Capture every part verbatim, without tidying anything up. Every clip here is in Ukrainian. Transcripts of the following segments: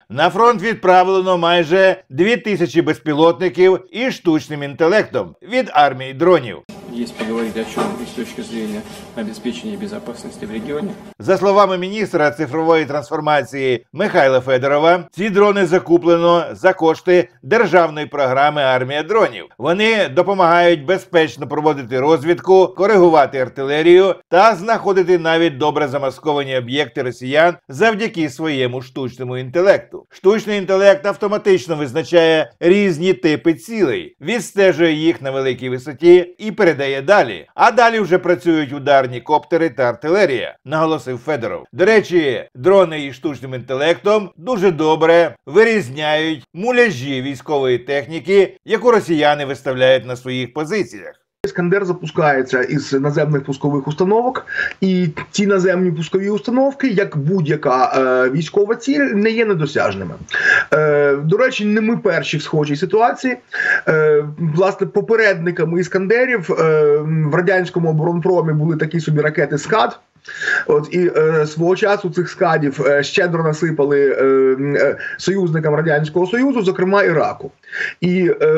На фронт відправлено майже дві тисячі безпілотників із штучним інтелектом від армії дронів. Есть поговорить о чем с точки зрения обеспечения безопасности в регионе. За словами міністра цифрової трансформації Михайла Федорова, ці дрони закуплено за кошти державної програми «Армія дронів». Вони допомагають безпечно проводити розвідку, коригувати артилерію та знаходити навіть добре замасковані об'єкти росіян завдяки своєму штучному інтелекту. Штучний інтелект автоматично визначає різні типи цілей, відстежує їх на великій висоті і передає далі. А далі вже працюють ударні коптери та артилерія, наголосив Федоров. До речі, дрони із штучним інтелектом дуже добре вирізняють муляжі військової техніки, яку росіяни виставляють на своїх позиціях. Іскандер запускається із наземних пускових установок, і ці наземні пускові установки, як будь-яка е, військова ціль, не є недосяжними. Е, до речі, не ми перші в схожій ситуації. Е, власне, попередниками іскандерів е, в радянському оборонпромі були такі собі ракети «Скад». От, і е, свого часу цих скадів е, щедро насипали е, е, союзникам Радянського Союзу, зокрема Іраку. І е,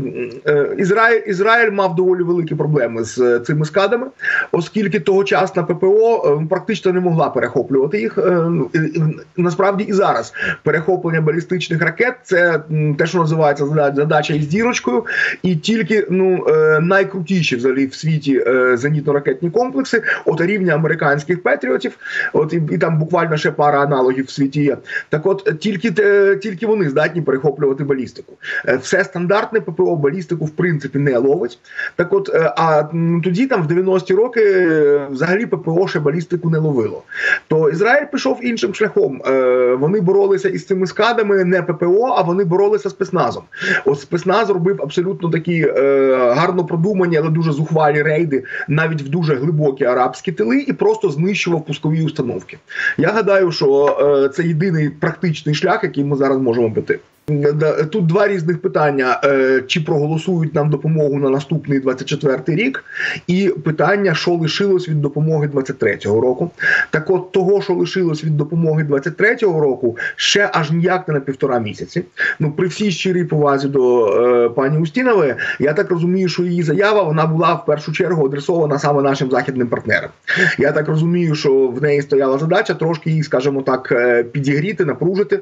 е, Ізраїль, Ізраїль мав доволі великі проблеми з е, цими скадами, оскільки тогочасна ППО е, практично не могла перехоплювати їх. Е, і, і, насправді і зараз перехоплення балістичних ракет – це м, те, що називається задача із дірочкою, і тільки ну, е, найкрутіші взагалі в світі е, зенітно-ракетні комплекси, от рівня американських Петріотів, от і, і там буквально ще пара аналогів в світі є. Так от, тільки, е, тільки вони здатні перехоплювати балістику. Все стандартне ППО балістику в принципі не ловить. Так от, а тоді там в дев'яності роки взагалі ППО ще балістику не ловило. То Ізраїль пішов іншим шляхом. Вони боролися із цими скадами не ППО, а вони боролися спецназом. От спецназ робив абсолютно такі гарно продумані, але дуже зухвалі рейди навіть в дуже глибокі арабські тили і просто знищував пускові установки. Я гадаю, що це єдиний практичний шлях, який ми зараз можемо піти. Тут два різних питання. Чи проголосують нам допомогу на наступний двадцять четвертий рік, і питання, що лишилось від допомоги двадцять третього року. Так от, того, що лишилось від допомоги двадцять третього року, ще аж ніяк не на півтора місяці. Ну, при всій щирій повазі до е, пані Устінової, я так розумію, що її заява, вона була в першу чергу адресована саме нашим західним партнерам. Я так розумію, що в неї стояла задача трошки її, скажімо так, підігріти, напружити.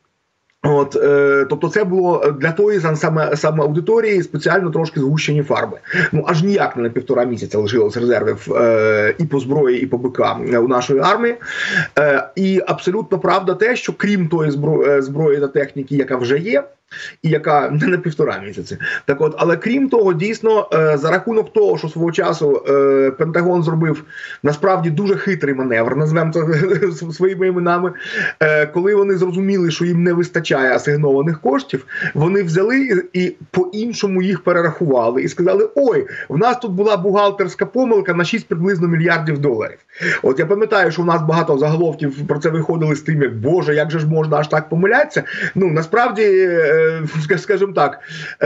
От, е, тобто це було для тої саме, саме аудиторії спеціально трошки згущені фарби. Ну, аж ніяк не на півтора місяця лишилось резервів е, і по зброї, і по БК у нашої армії. Е, і абсолютно правда те, що крім тої зброї, зброї та техніки, яка вже є, і яка не на півтора місяці. Так от, але крім того, дійсно, е, за рахунок того, що свого часу е, Пентагон зробив насправді дуже хитрий маневр, назвемо це своїми іменами, е, коли вони зрозуміли, що їм не вистачає асигнованих коштів, вони взяли і, і по-іншому їх перерахували і сказали: ой, в нас тут була бухгалтерська помилка на шість приблизно мільярдів доларів. От я пам'ятаю, що в нас багато заголовків про це виходили з тим, як «Боже, як же ж можна аж так помилятися?» Ну, насправді, скажімо так,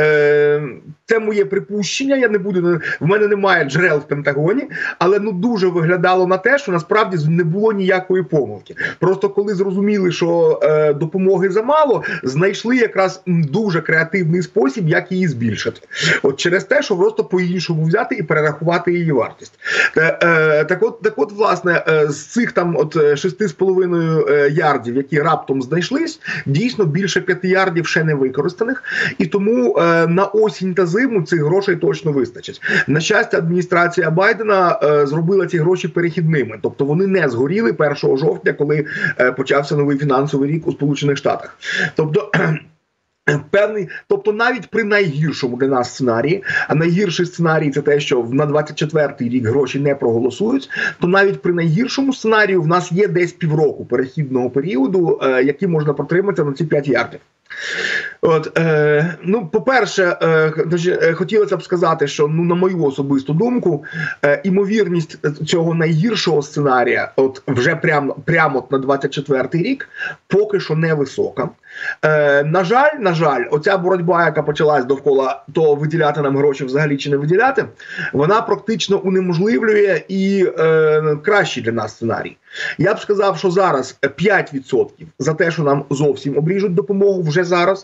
це моє припущення, я не буду, в мене немає джерел в Пентагоні, але ну дуже виглядало на те, що насправді не було ніякої помилки. Просто коли зрозуміли, що е, допомоги замало, знайшли якраз дуже креативний спосіб, як її збільшити. От через те, що просто по-іншому взяти і перерахувати її вартість. Е, е, так от, так от, власне, е, з цих там от шести з половиною ярдів, які раптом знайшлись, дійсно більше п'яти ярдів ще не використаних, і тому е, на осінь та зиму цих грошей точно вистачить. На щастя, адміністрація Байдена е, зробила ці гроші перехідними, тобто вони не згоріли першого жовтня, коли е, почався новий фінансовий рік у Сполучених Штатах. Тобто певний, тобто навіть при найгіршому для нас сценарії, а найгірший сценарій це те, що на двадцять четвертий рік гроші не проголосують, то навіть при найгіршому сценарію в нас є десь півроку перехідного періоду, е, який можна протримати на ці п'ять ярдів. От, е, ну, по-перше, е, хотілося б сказати, що, ну, на мою особисту думку, е, імовірність цього найгіршого сценарія, от вже прямо прямо на двадцять четвертий рік, поки що невисока. Е, на жаль, на жаль, оця боротьба, яка почалась довкола того, виділяти нам гроші взагалі чи не виділяти, вона практично унеможливлює і е, кращий для нас сценарій. Я б сказав, що зараз п'ять відсотків за те, що нам зовсім обріжуть допомогу вже зараз,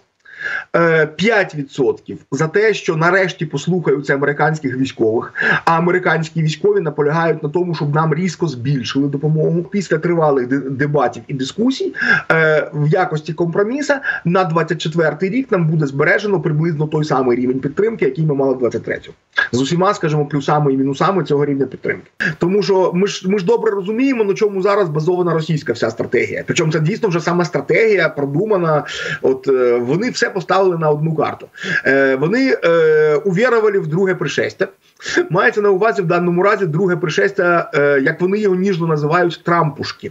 п'ять відсотків за те, що нарешті послухаються американських військових, а американські військові наполягають на тому, щоб нам різко збільшили допомогу. Після тривалих дебатів і дискусій в якості компроміса на двадцять четвертий рік нам буде збережено приблизно той самий рівень підтримки, який ми мали в двадцять третьому. З усіма, скажімо, плюсами і мінусами цього рівня підтримки. Тому що ми ж, ми ж добре розуміємо, на чому зараз базована російська вся стратегія. Причому це дійсно вже саме стратегія продумана. От вони все поставили на одну карту. Е, вони е, увірували в друге пришестя. Мається на увазі в даному разі друге пришестя, е, як вони його ніжно називають, трампушки.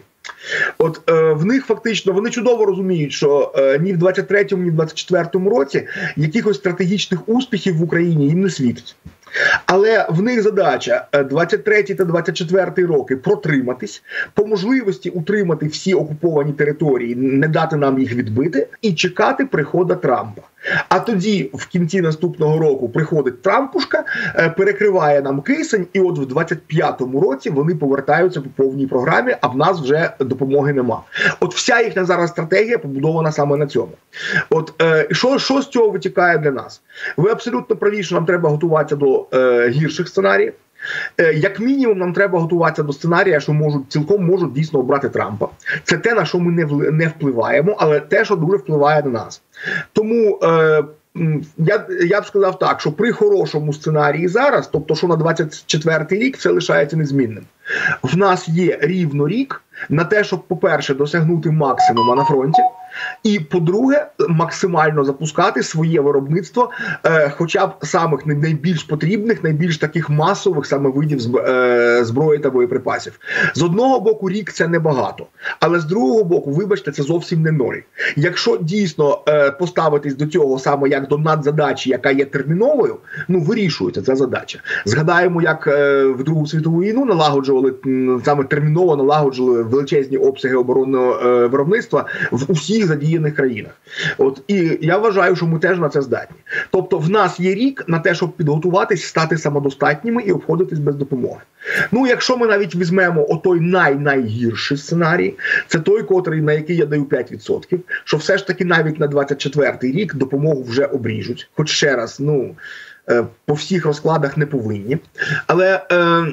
От е, в них фактично, вони чудово розуміють, що е, ні в двадцять третьому, ні в двадцять четвертому році якихось стратегічних успіхів в Україні їм не світить. Але в них задача двадцять третій та двадцять четвертий роки протриматись, по можливості утримати всі окуповані території, не дати нам їх відбити і чекати приходу Трампа. А тоді в кінці наступного року приходить Трампушка, перекриває нам кисень, і от в двадцять п'ятому році вони повертаються по повній програмі, а в нас вже допомоги нема. От вся їхня зараз стратегія побудована саме на цьому. От е, що, що з цього витікає для нас? Ви абсолютно праві, що нам треба готуватися до е, гірших сценаріїв. Е, як мінімум, нам треба готуватися до сценарія, що можуть цілком можуть дійсно обрати Трампа. Це те, на що ми не, в, не впливаємо, але те, що дуже впливає на нас. Тому е, я, я б сказав так, що при хорошому сценарії зараз, тобто що на двадцять четвертий рік, все лишається незмінним. В нас є рівно рік на те, щоб, по-перше, досягнути максимума на фронті, і, по-друге, максимально запускати своє виробництво, е, хоча б самих найбільш потрібних, найбільш таких масових саме видів зб... е, зброї та боєприпасів. З одного боку, рік – це небагато, але з другого боку, вибачте, це зовсім не ноль. Якщо дійсно е, поставитись до цього саме як до надзадачі, яка є терміновою, ну, вирішується ця задача. Згадаємо, як е, в Другу світову війну налагоджували, саме терміново налагоджували величезні обсяги оборонного е, виробництва в усіх задіяних країнах. От, і я вважаю, що ми теж на це здатні. Тобто в нас є рік на те, щоб підготуватись, стати самодостатніми і обходитись без допомоги. Ну, якщо ми навіть візьмемо отой най-найгірший сценарій, це той, котрий, на який я даю п'ять відсотків, що все ж таки навіть на двадцять четвертий рік допомогу вже обріжуть. Хоч ще раз, ну, по всіх розкладах не повинні. Але е,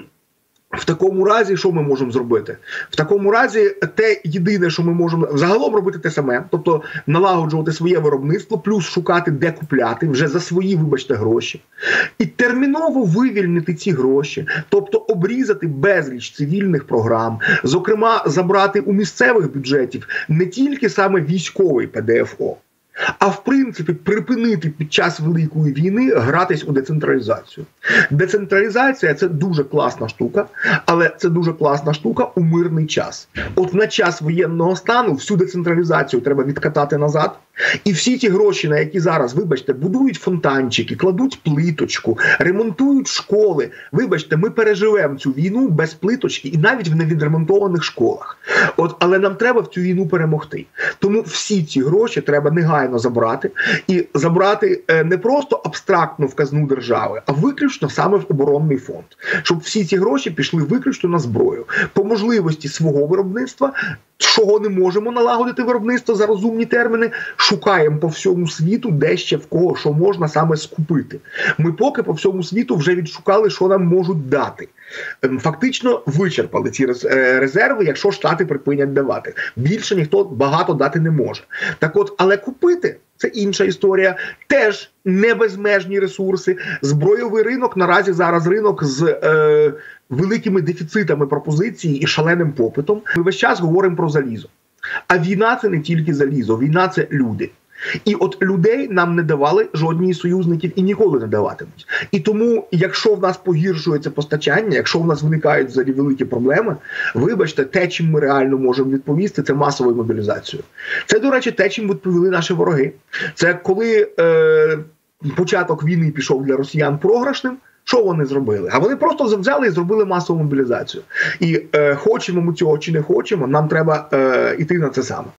в такому разі, що ми можемо зробити? В такому разі, те єдине, що ми можемо загалом робити те саме, тобто налагоджувати своє виробництво, плюс шукати, де купляти, вже за свої, вибачте, гроші. І терміново вивільнити ці гроші, тобто обрізати безліч цивільних програм, зокрема, забрати у місцевих бюджетів не тільки саме військовий пе де еф о, а в принципі припинити під час Великої війни гратись у децентралізацію. Децентралізація – це дуже класна штука, але це дуже класна штука у мирний час. От на час воєнного стану всю децентралізацію треба відкатати назад, і всі ті гроші, на які зараз, вибачте, будують фонтанчики, кладуть плиточку, ремонтують школи. Вибачте, ми переживемо цю війну без плиточки і навіть в невідремонтованих школах. От, але нам треба в цю війну перемогти. Тому всі ці гроші треба негайно забрати. І забрати не просто абстрактно в казну держави, а виключно саме в оборонний фонд. Щоб всі ці гроші пішли виключно на зброю. По можливості свого виробництва, чого не можемо налагодити виробництво за розумні терміни, шукаємо по всьому світу, де ще в кого що можна саме скупити. Ми поки по всьому світу вже відшукали, що нам можуть дати. Фактично вичерпали ці резерви, якщо Штати припинять давати. Більше ніхто багато дати не може. Так от, але купити – це інша історія. Теж не безмежні ресурси. Збройовий ринок наразі зараз ринок з е, великими дефіцитами пропозиції і шаленим попитом. Ми весь час говоримо про залізо. А війна – це не тільки залізо, війна – це люди. І от людей нам не давали жодні союзників і ніколи не даватимуть. І тому, якщо в нас погіршується постачання, якщо в нас виникають взагалі великі проблеми, вибачте, те, чим ми реально можемо відповісти, це масовою мобілізацією. Це, до речі, те, чим відповіли наші вороги. Це коли е, початок війни пішов для росіян програшним, що вони зробили? А вони просто взяли і зробили масову мобілізацію. І е, хочемо ми цього чи не хочемо, нам треба е, йти на це саме.